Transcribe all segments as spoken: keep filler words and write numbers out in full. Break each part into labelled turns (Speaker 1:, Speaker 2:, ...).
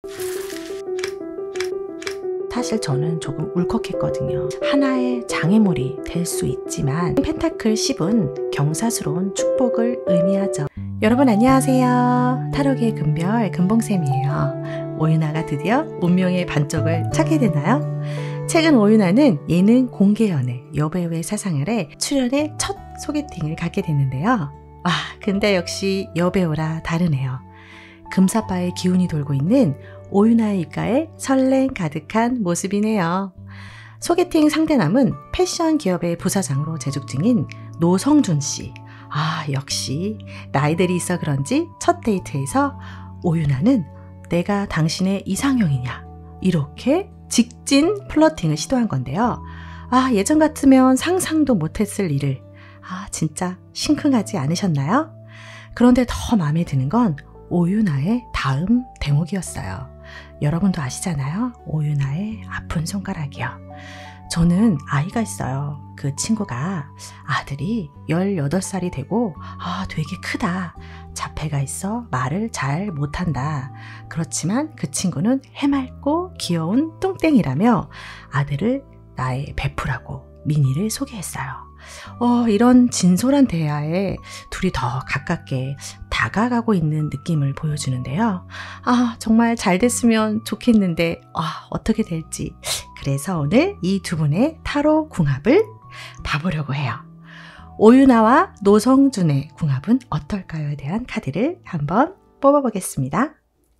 Speaker 1: 사실 저는 조금 울컥했거든요. 하나의 장애물이 될 수 있지만 펜타클 십은 경사스러운 축복을 의미하죠. 여러분 안녕하세요. 타로계의 금별 금봉쌤이에요. 오유나가 드디어 운명의 반쪽을 찾게 되나요? 최근 오유나는 예능 공개연애 여배우의 사상 아래 출연의 첫 소개팅을 갖게 됐는데요. 아, 근데 역시 여배우라 다르네요. 금사빠의 기운이 돌고 있는 오유나의 입가에 설렘 가득한 모습이네요. 소개팅 상대남은 패션 기업의 부사장으로 재직 중인 노성준 씨. 아, 역시 나이들이 있어 그런지 첫 데이트에서 오유나는 내가 당신의 이상형이냐 이렇게 직진 플러팅을 시도한 건데요. 아, 예전 같으면 상상도 못했을 일을. 아, 진짜 심쿵하지 않으셨나요? 그런데 더 마음에 드는 건 오유나의 다음 대목이었어요. 여러분도 아시잖아요. 오유나의 아픈 손가락이요. 저는 아이가 있어요. 그 친구가 아들이 열여덟 살이 되고 아, 되게 크다. 자폐가 있어 말을 잘 못한다. 그렇지만 그 친구는 해맑고 귀여운 뚱땡이라며 아들을 나의 베프라고 미니를 소개했어요. 어, 이런 진솔한 대화에 둘이 더 가깝게 다가가고 있는 느낌을 보여주는데요. 아, 정말 잘 됐으면 좋겠는데 아, 어떻게 될지. 그래서 오늘 이 두 분의 타로 궁합을 봐보려고 해요. 오유나와 노성준의 궁합은 어떨까요에 대한 카드를 한번 뽑아보겠습니다.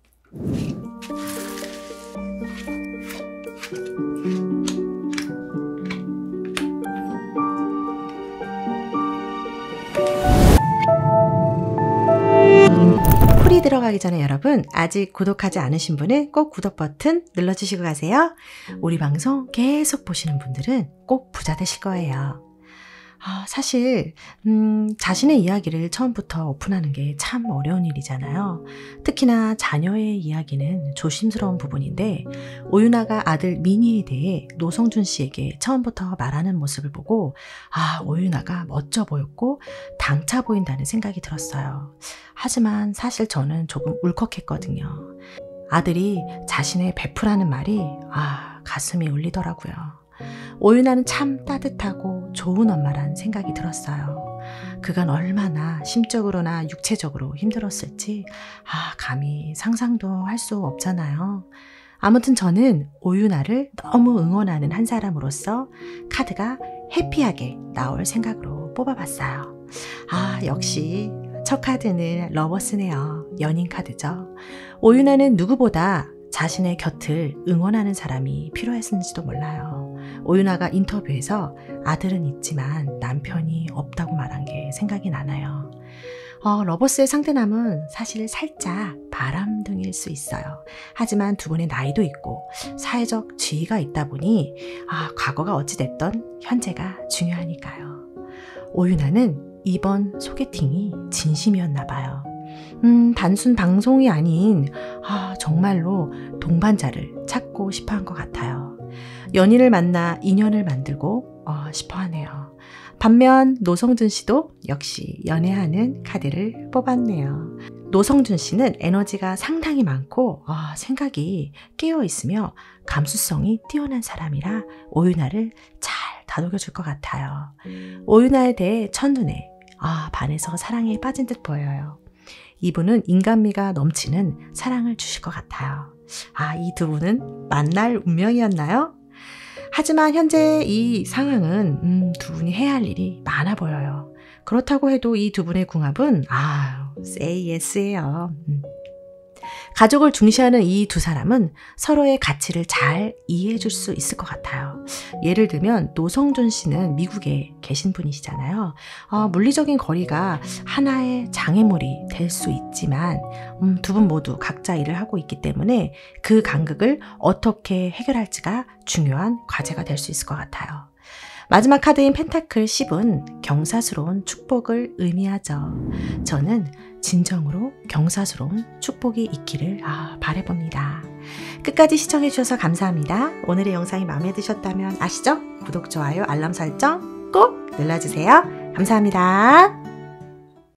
Speaker 1: 풀이 들어가기 전에 여러분 아직 구독하지 않으신 분은 꼭 구독 버튼 눌러주시고 가세요. 우리 방송 계속 보시는 분들은 꼭 부자 되실 거예요. 아, 사실 음, 자신의 이야기를 처음부터 오픈하는 게 참 어려운 일이잖아요. 특히나 자녀의 이야기는 조심스러운 부분인데 오유나가 아들 미니에 대해 노성준 씨에게 처음부터 말하는 모습을 보고 아, 오유나가 멋져 보였고 당차 보인다는 생각이 들었어요. 하지만 사실 저는 조금 울컥했거든요. 아들이 자신의 베프라는 말이 아, 가슴이 울리더라고요. 오유나는 참 따뜻하고 좋은 엄마란 생각이 들었어요. 그간 얼마나 심적으로나 육체적으로 힘들었을지 아, 감히 상상도 할 수 없잖아요. 아무튼 저는 오유나를 너무 응원하는 한 사람으로서 카드가 해피하게 나올 생각으로 뽑아봤어요. 아, 역시 첫 카드는 러버스네요. 연인 카드죠. 오유나는 누구보다 자신의 곁을 응원하는 사람이 필요했는지도 몰라요. 오유나가 인터뷰에서 아들은 있지만 남편이 없다고 말한 게 생각이 나나요. 어, 러버스의 상대남은 사실 살짝 바람둥이일 수 있어요. 하지만 두 분의 나이도 있고 사회적 지위가 있다 보니 아, 과거가 어찌됐던 현재가 중요하니까요. 오유나는 이번 소개팅이 진심이었나 봐요. 음, 단순 방송이 아닌 아, 정말로 동반자를 찾고 싶어한 것 같아요. 연인을 만나 인연을 만들고 어, 싶어하네요. 반면 노성준 씨도 역시 연애하는 카드를 뽑았네요. 노성준 씨는 에너지가 상당히 많고 어, 생각이 깨어있으며 감수성이 뛰어난 사람이라 오유나를 잘 다독여줄 것 같아요. 오유나에 대해 첫눈에 아, 반해서 사랑에 빠진 듯 보여요. 이분은 인간미가 넘치는 사랑을 주실 것 같아요. 아, 이 두 분은 만날 운명이었나요? 하지만 현재 이 상황은 음, 두 분이 해야 할 일이 많아 보여요. 그렇다고 해도 이 두 분의 궁합은 아, say yes예요. 음. 가족을 중시하는 이 두 사람은 서로의 가치를 잘 이해해 줄 수 있을 것 같아요. 예를 들면 노성준 씨는 미국에 계신 분이시잖아요. 어, 물리적인 거리가 하나의 장애물이 될 수 있지만 음, 두 분 모두 각자 일을 하고 있기 때문에 그 간극을 어떻게 해결할지가 중요한 과제가 될 수 있을 것 같아요. 마지막 카드인 펜타클 십은 경사스러운 축복을 의미하죠. 저는 진정으로 경사스러운 축복이 있기를 아, 바라봅니다. 끝까지 시청해주셔서 감사합니다. 오늘의 영상이 마음에 드셨다면 아시죠? 구독, 좋아요, 알람 설정 꼭 눌러주세요. 감사합니다.